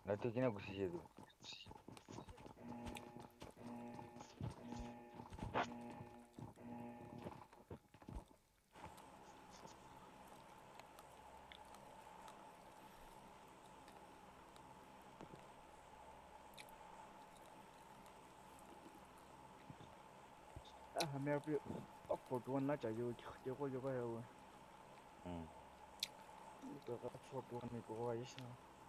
Nanti kina kusije tu. हमें अभी photo ना चाहिए देखो जो है वो तो फोटो में को ऐसा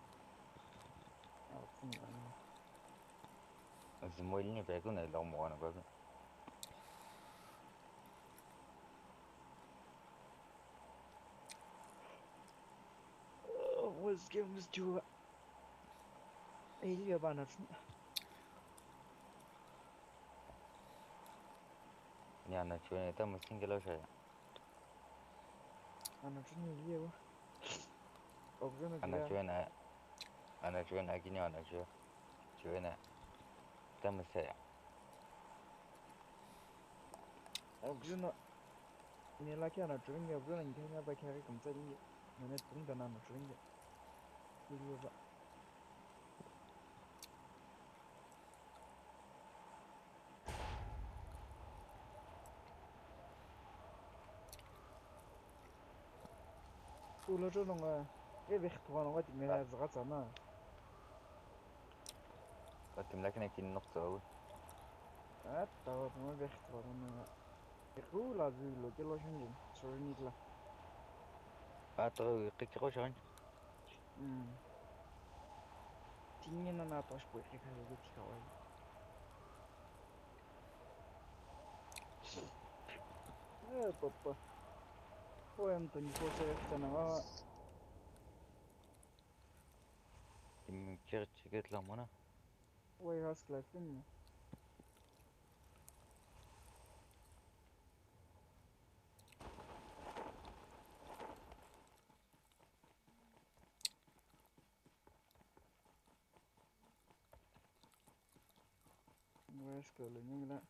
अपन Semua ini peku na lama na peku. was games to Elia Banat Ni anak cuy itu mesti kalau saya. Anatun Elia Ogzana Anak cuy na kini anak cuy na itu mesti saya. Ogzana Nila Kiana Dringa Ogzana in Kenya by Carrie complaining Manet Pundanana Dringa Elia Ulajonga Evichtuan what me has Ratsana Tim lagi nak kini nak tahu. at Tawa Vichtuan Rula Zulo Geloshin Sorinitla Atau kikir macam Tingin na natas po ikakalit kaway. Papa. O Anthony ko sa efta na nga. tim kikir cikit lah mana. Way has klafin. Way has kalin nga.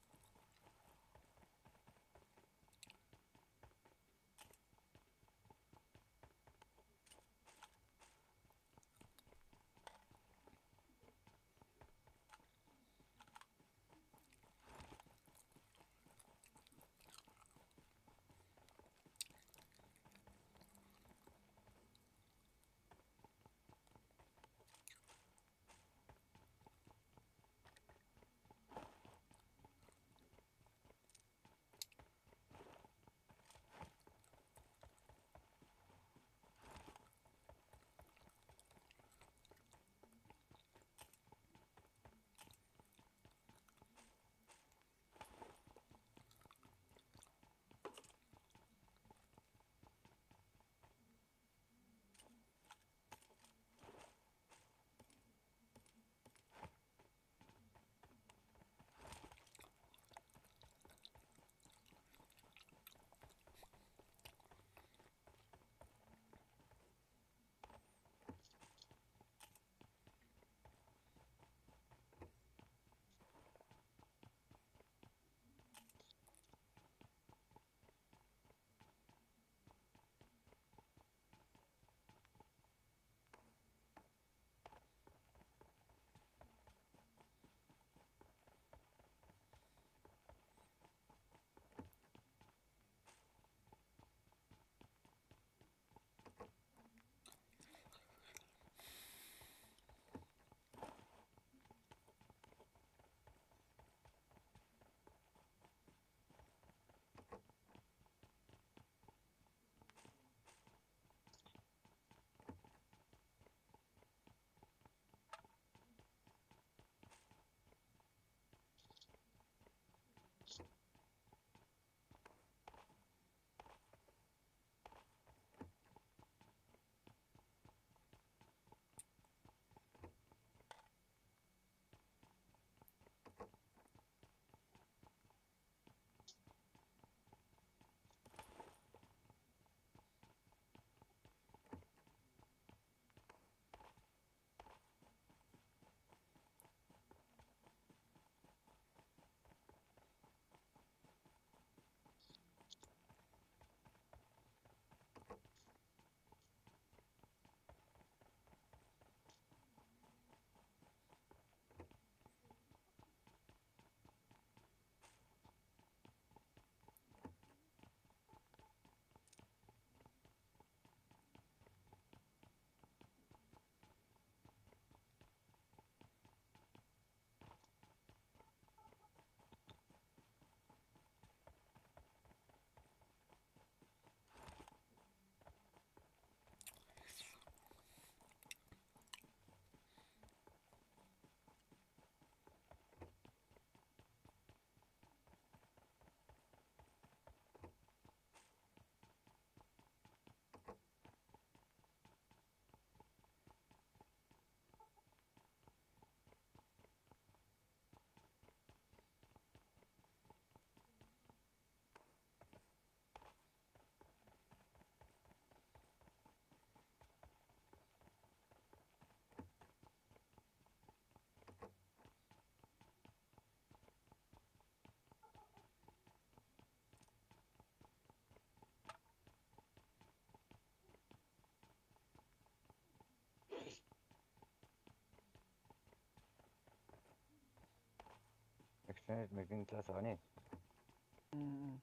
extended making class on Mm.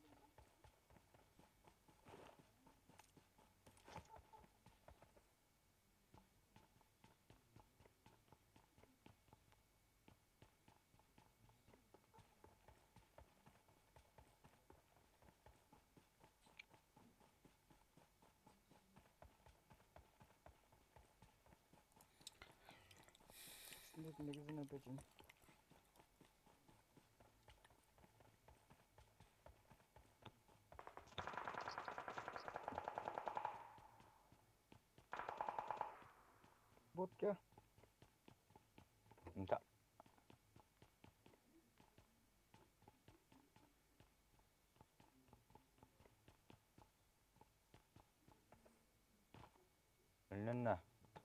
Extended magazine page. Bot क्या انت قلنا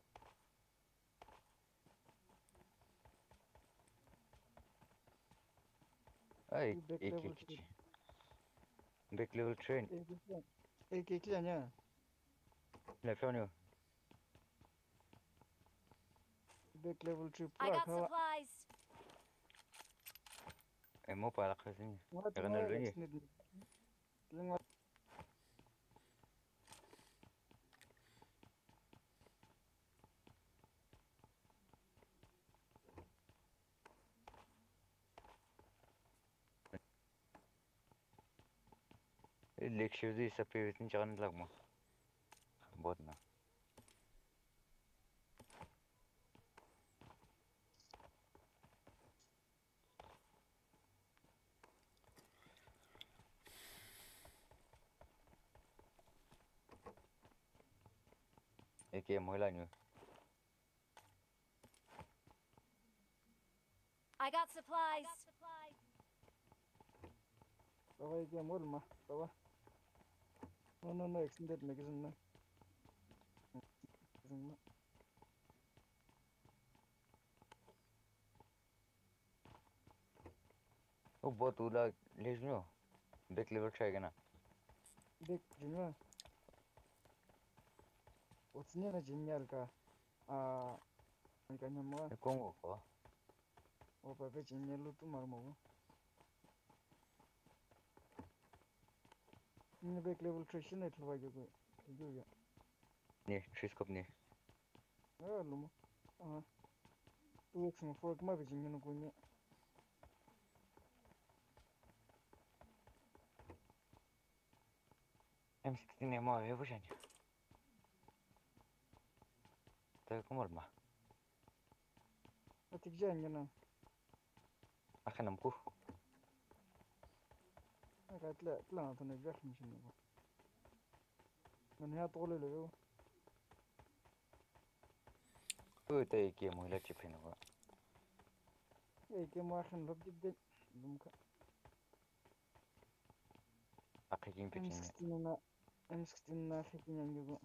اي back एक level एक trade back level train एक एक nya لا فيونيو back level trade I pura got khawa supplies. مو على خزيني ngora يغنى tuma اللوني extended lengwa اللي كشف سبي بتني شغل لقمة بودنا ايكي مويلانيو I got supplies. tawa ke mol ma tawa no extended magazine na वो बहुत उला लेज नो back level try كنا back jinwa otsnya na jinyal ka kanya mo كونغو كوا o pa pe jinyal lu tu mar mo ni back level trade shine twa ge go ya ني تريسكوب ني lu mo 2x mo 4 ma be jinyal ko ni امسك تني ما هي وش يعني تاكم مرمى atikja nyana اخنا مكو ka tla to ne jax mishin ko man ya tole le yo هو تايكي مويلا تشيبين هو ke mo akhin lob jidden lumka اقيكين بتشيني M16 na M16 na khikin yangu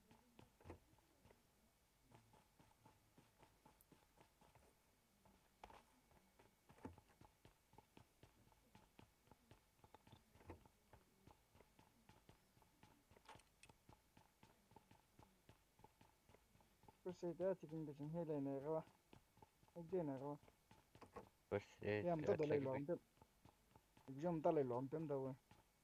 ko se da tikin be jin hele ne gawa ide ne gawa بس ايه ya mta dole lo تلاقي ampe jom tale lo ampe da we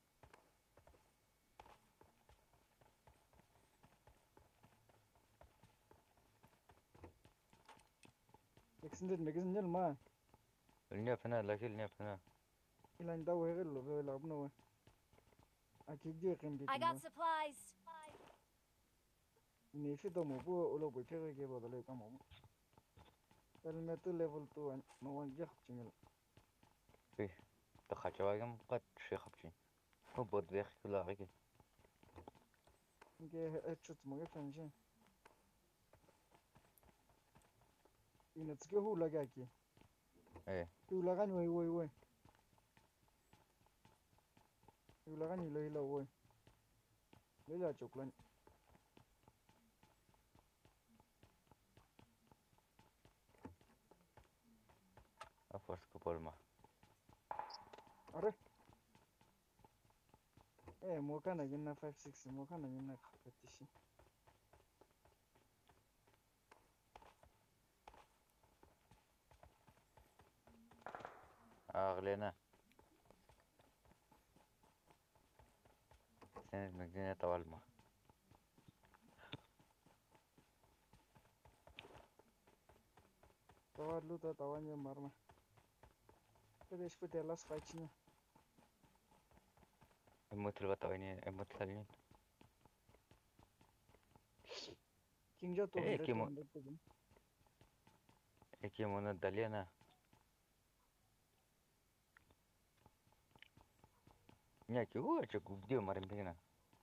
extended magazine nyal ma النيا فنا لكن النيا فنا ilan da we lo be lo abno we akije qim be I got jin supplies. ni fi do mo bo ulo bo tere ge bo dole ka mo el metu level 2 no wan jax jingel فيه دخلت واقم قد شي خبشين هو بود بيخ كل عقيق ge headshot mo ge fenje ina tske hu laga ki ايه tu laga ni we tu laga ni lo we le la choklan افرس كبول ما are mo kana ginna 56 mo kana ginna khatishi أغلينا سنة مدينة طوالما Tawa luta tawa nye marma. Kada ishpute las faichina. الموت البطويني الموت الثانيين Kingja to إيه 100 to كيمو 100 to bin. إيه كيمو ندالينا نياكي هو أشوك بديو مرين بينا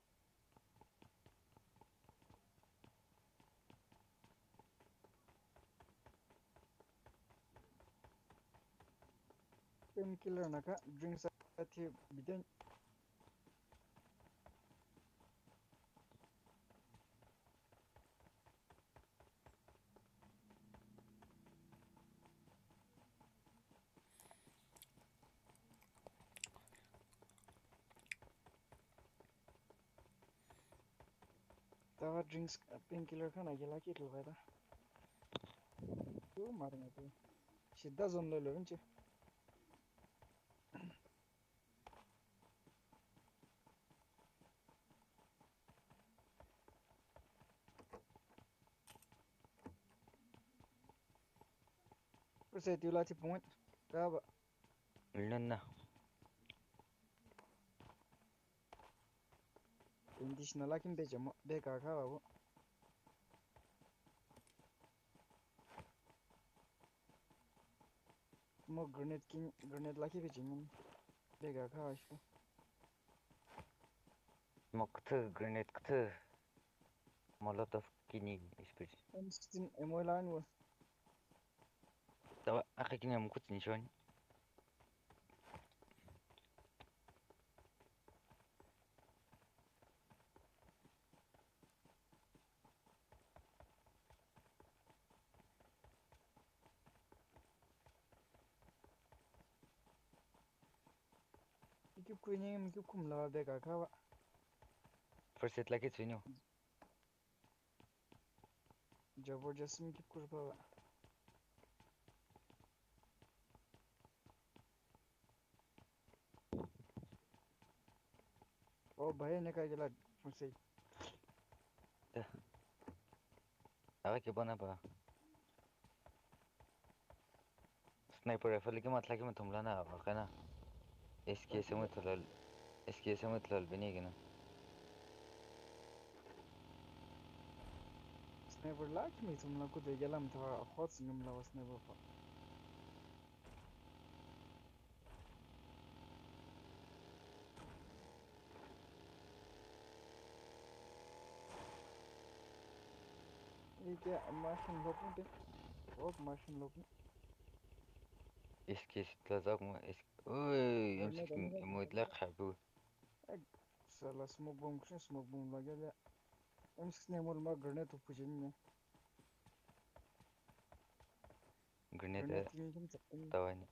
Painkiller naka drinks ati biden. Tawa drinks painkiller kana gela ki to gaida. Tu marma tu. Shidda zone lo vinche. Perse tiulati point. Taba لنا indishna lakin beja mo be ka ka babu. Mo grenade laki beja nyen. Be ka ka ashku. مقتل جرينيت قتل مولوتوف كيني إسبري M16 emolan wo. توا أخي كيني مكوت نشون Ikip kuinyem ikip kumla be ka ka ba. فرصة لقيت فينيو Jabardastim ikip kurba ba. O bhai ne ka gela perse. أخي كيبانا با سنايبر رايفل كي ما تلاقي من تملانا أخينا إسكي سموت لول إسكي سموت لول بنيجنا Sniper laki mi tumla ku de gelam ta hot singam la was sniper fa. Ike machine lopun te. Ok machine lopun. إسكي ستلازاك ما إسك أوي Garne يمسك da ne مطلق حبوب sala smoke bomb la gela. M16 mol ma garne to pujin ne. Garne جرينيت tin kin sakın. تواني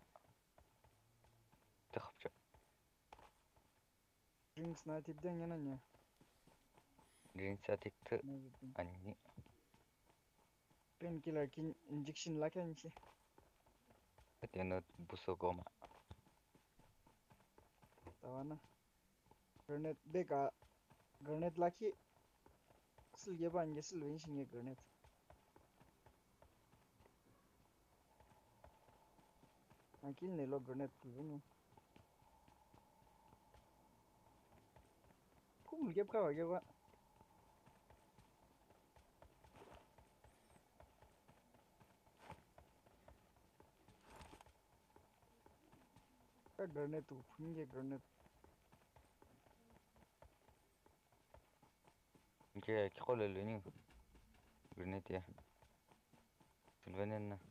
تخبش Drinks na tipden yana ne. جرين ساتيك ت Ne gittin. أني Painkiller kin injection la kan ki. أتينا بوسو قوما Tawana. Garne be ka garne laki sil ge ban ge sil win shinge garne. Akil ne lo garne kulun. Kumul ge ka ge ba. Ka garne tu funge garne. كي كقول اللونيو جرينيت يا سلفانينا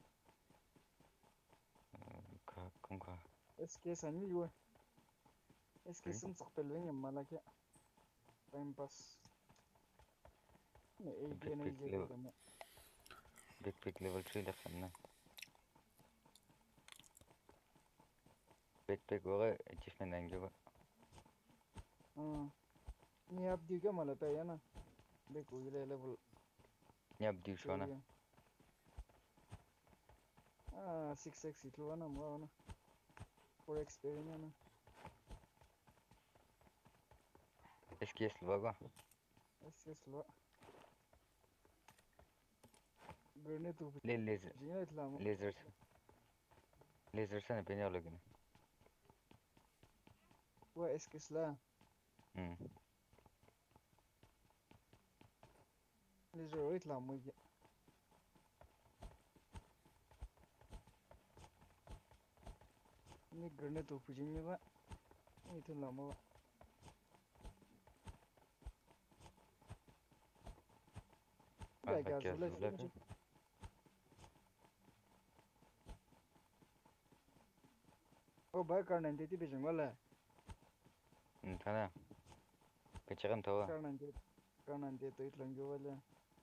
كم كا SK sanyi yo. SK جرين sim sakpel wing malaki. Time pass. Ne AD بيك ne بيك je ko ليفل dama. بيك ليفل 3 دخلنا بيك وغا جيف من أنجوا Ni ab di ga malata yana. Be ko ile level يبدي شونا 2. 6x itlu wana mo wana. por experiencia, ¿no? SKS luego. Es lo. Gurne tu Le laser. jina itlamo. Lasers. Lasers ne penya login. Wa es que es la. Les ro itlamo ya. Ni gurne tu jina ba. Ni itlamo ba. Ya Alfa ya que zula azul itlamo. O ba karnan teti bejeng wala. Thana. Kechakan thawa. Karnan teti itlango wala.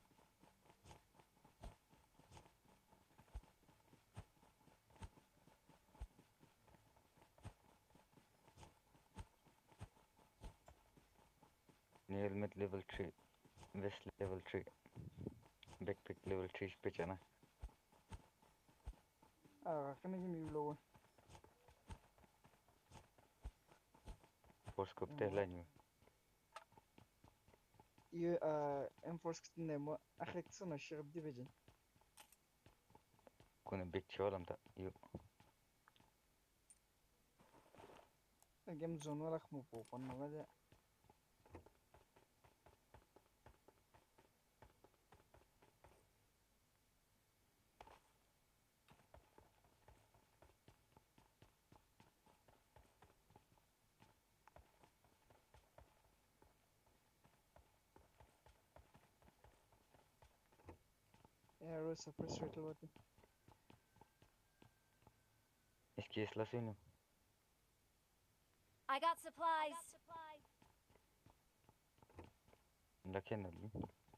Ni helmet level 3. Vest level 3. Backpack level 3 पे चना Ah, kami kimi lo. force को पहला नहीं Iyo enforce kitne mo akhek sana shirab division. कोने big Cholom था यो Game zone wala khmo po kon no wala. Arrow suppressor to what? इसकी इसला सुनो I got supplies. लखे नली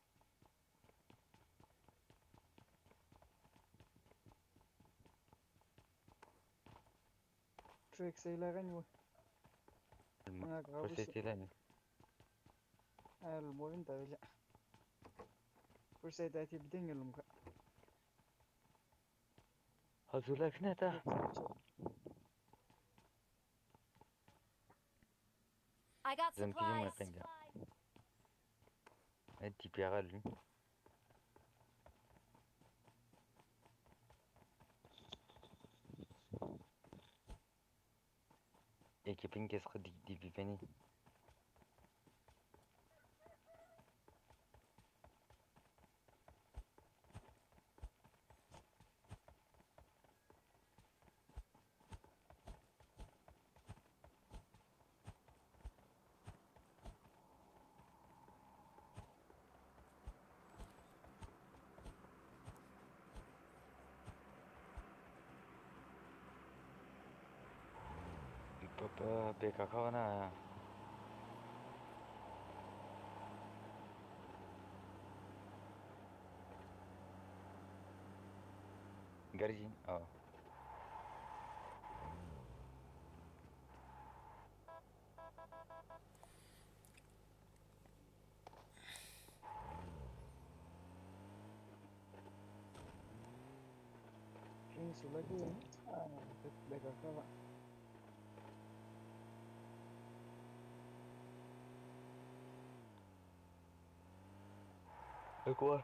Trick say la ganyo. Ah, grabus. force तेला नहीं Al morin ta wala. Kursa ta ti bidin yulum ka. हज़ुला किने था I got जम की supplies. मैं कहेंगे ऐडी प्यारा लूँ एक पिंग केस को दी भी पनी पापा बेका खाना गर्जिन oh King sulaki. Ah, beka ka ba. quoi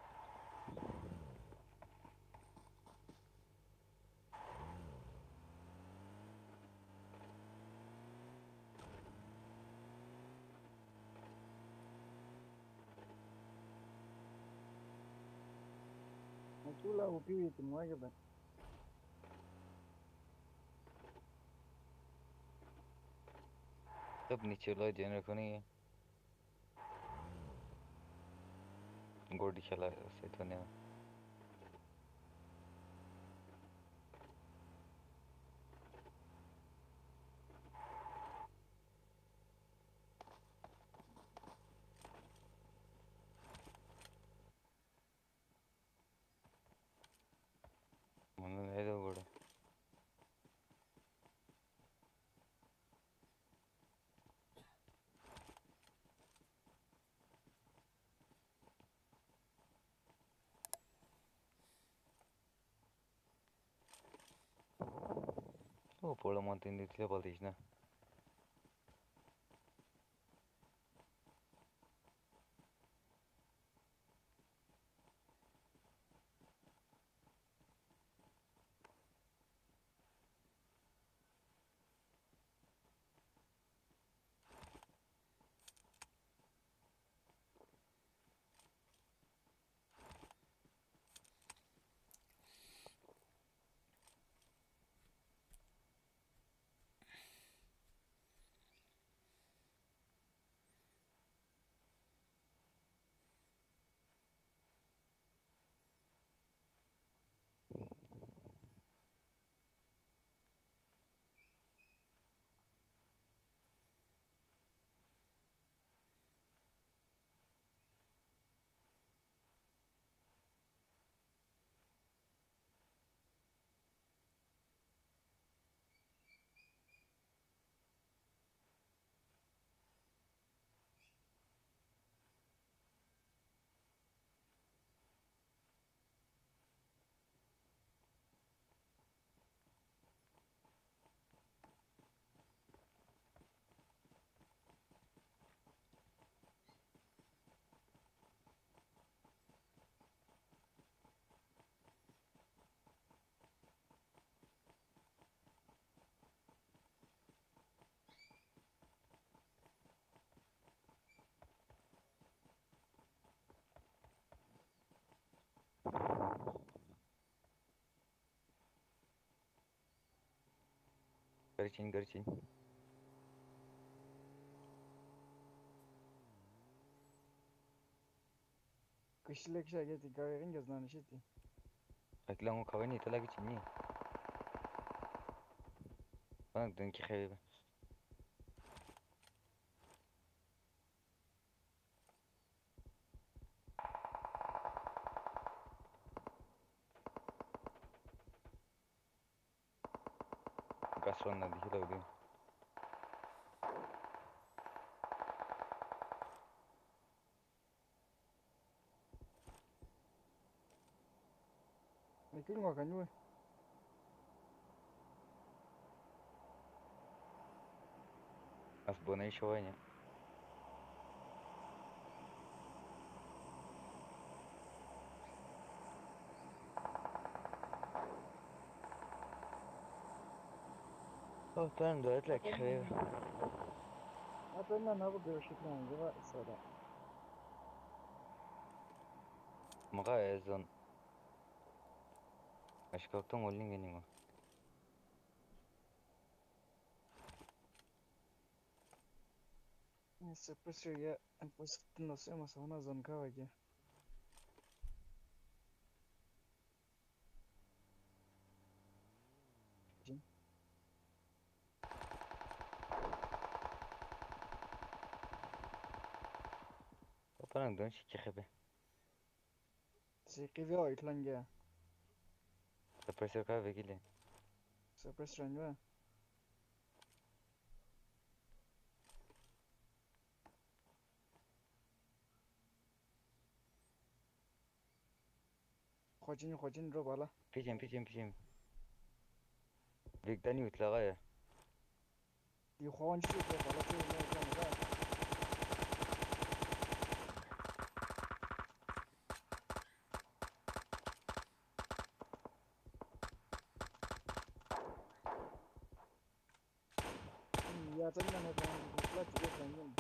Matula upi itu mo aja ba. तब नीचे लो जेनर को नहीं गोडी चला से तो नहीं मनु नहीं दो गोड़ा Oh, por la montaña de Tila Baldisna. Garchin, garchin. Kışlık şey geldi. Gayrın gözden işitti. Aklan o kavani tala gitsin. Bana dönki xeybe. Gasronla dikila ödeyim. Ne kıyın bakan yok. As bonai şovanya. Oh, ben de öyle xeybe. Hatta ne yapıyor şeklen gibi sonra. Maga ezon. Aşkaktan olin geni ma. Suppressor ya. Pues no sé más una zona kava ki. Bana dön şiki xeybe. Sikivi o itlan ya. Depresör kahve gile. Suppressor ya. Khojin ro bala. Pichim. Vigdani utlaga ya. Di khonji ro bala che ne kan ga. Ya tanda ne kan di plat ge kan yin.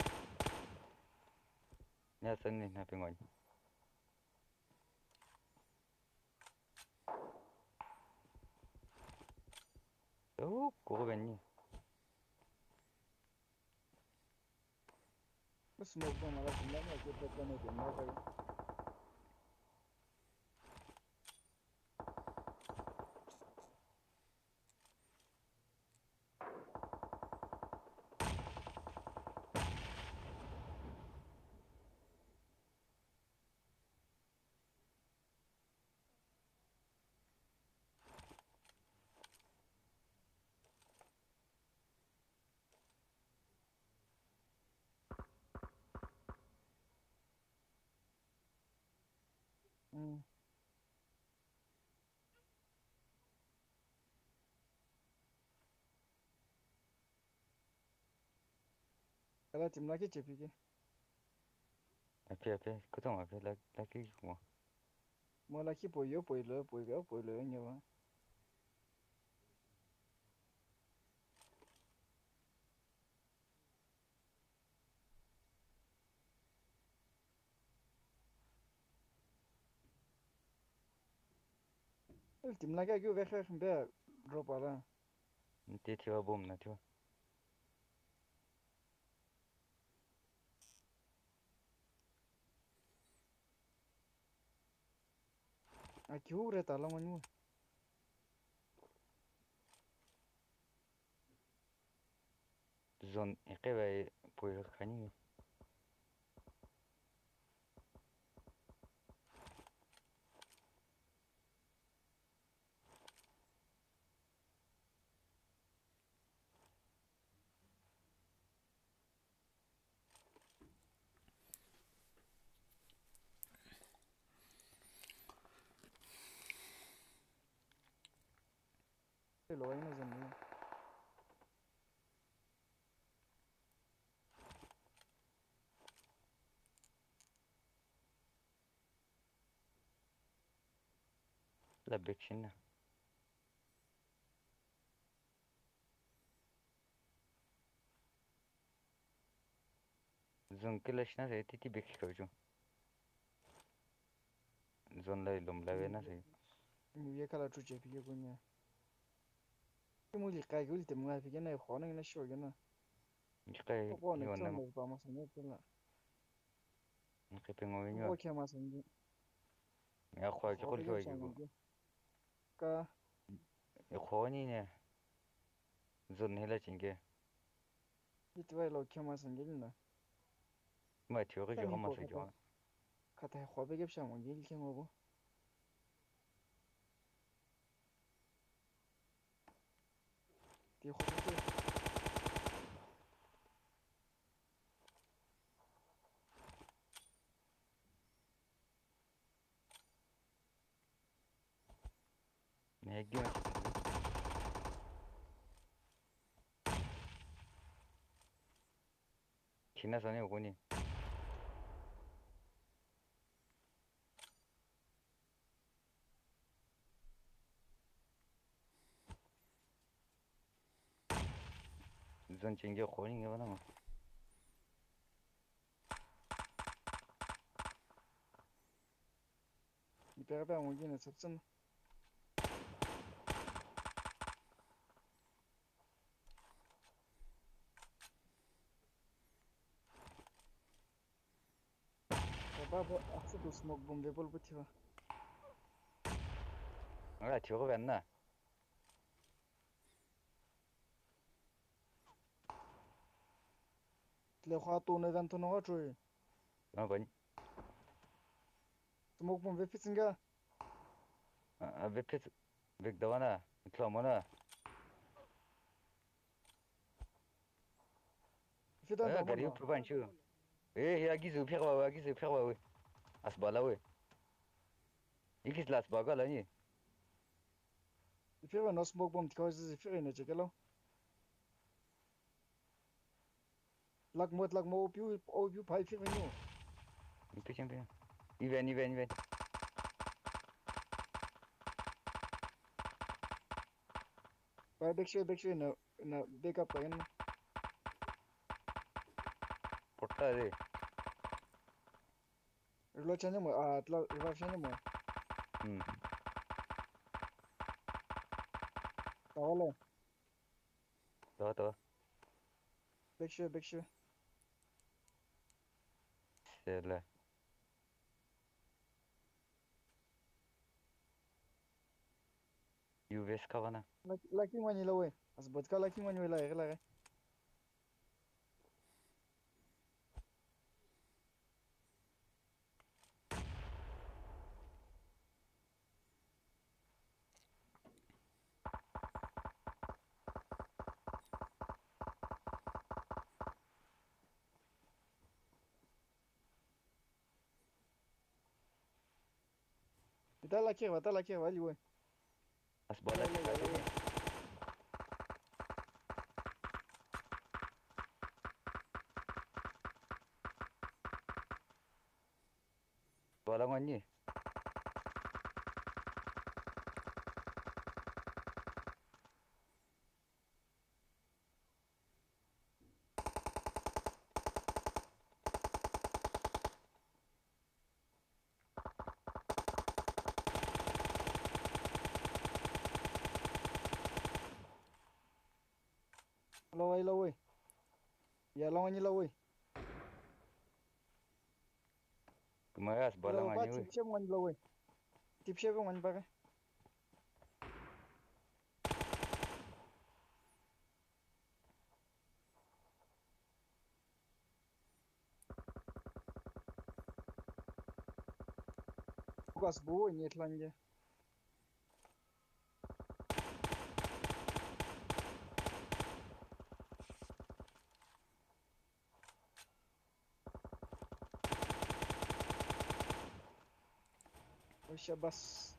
Ya sen ne yapayım oğlum? Oh, koku beni. Bus mo ko mala tanda ne ke plat ne ke na ga. Kala tim laki chepi ke. Ape, kutong ape, laki kuma. Mo laki poi lo nyewa. El tim laki agio vekhe khmbe drop ala. Nte tiwa bom na tiwa. A kyu re tala manyu. Zon iqeba poi khani. Lo ina zan. La bekshin. Zon kelash na se titi bekhi kawjo. Zon la ilum la ve na se. Ye kala chu chepi ke kunya. Mo li kai gul tim nga fi ke na khona na sho ke na. Iqe Ko na hiwan chon na mo ba ma sanye pela. iqe pengo Ko wenyo. kya ma sanye. Ya khwa ki Ko khol be kiwa ke gigo. shan ka Ya khwa ni ne. Zon hela chinge. itwa lo kya ma sanye na. Ma tiwa ga Ta jo mi hama ko se jo. kata ko be ke shan mo gil ke ngo. Ti ko ke Ne gi ma. China sane ogoni. Zon chinge khoni nge bana ma. ipere ba mo gine tsatsen. Ba akse to smoke bomb be bol butiwa. Ala tiwa ga na. Le khwa to ne dan to no choi. Ma bani. Smoke bomb be pitsinga. A vepet vek dawana. Itla mona. Fidan da Gari mo. upu chu. Ya gizu phirwa we. Asbala we. Ikis las baga la ni. Ipere no smoke bomb because is ipere ne chekelo. Lak mo opiu pai ipere no. Ipe champion. Iven. Ba back na backup pa yan. Porta de. Reload chanya mo atla revive chanya mo. Tawala Tawa. back sure. Sela. UVS kavana. Lucky one yellow way. As but ka lucky one yellow la. Ta lucky wa liwe. Asbala. walang onye. Laway. Ya lawangi laway. Kumagas, walang Lawa pa onye we. tipshe mo laway. Tipshe ko man pa. Bukas buo ni tlanje. Osha bas.